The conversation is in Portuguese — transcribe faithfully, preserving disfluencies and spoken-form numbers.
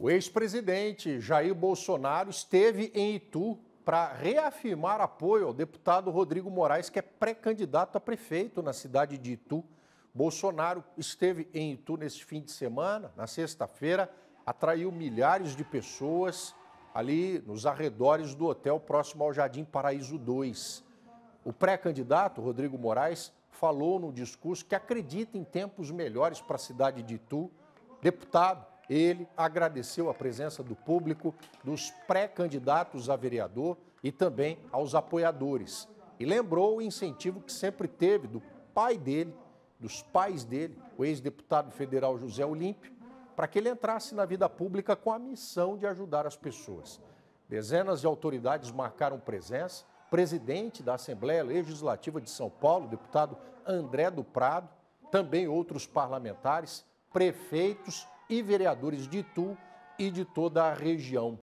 O ex-presidente Jair Bolsonaro esteve em Itu para reafirmar apoio ao deputado Rodrigo Moraes, que é pré-candidato a prefeito na cidade de Itu. Bolsonaro esteve em Itu neste fim de semana, na sexta-feira, atraiu milhares de pessoas ali nos arredores do hotel próximo ao Jardim Paraíso dois. O pré-candidato, Rodrigo Moraes, falou no discurso que acredita em tempos melhores para a cidade de Itu. Deputado, ele agradeceu a presença do público, dos pré-candidatos a vereador e também aos apoiadores. E lembrou o incentivo que sempre teve do pai dele, dos pais dele, o ex-deputado federal José Olímpio, para que ele entrasse na vida pública com a missão de ajudar as pessoas. Dezenas de autoridades marcaram presença. Presidente da Assembleia Legislativa de São Paulo, deputado André do Prado, também outros parlamentares, prefeitos e vereadores de Itu e de toda a região.